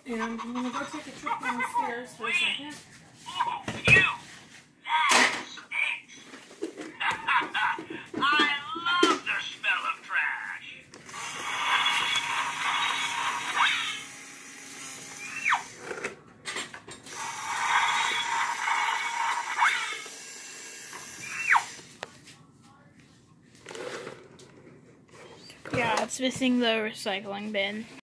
And I'm going to go take a trip downstairs for a second. Oh, you! That's it! I love the smell of trash! Yeah, it's missing the recycling bin.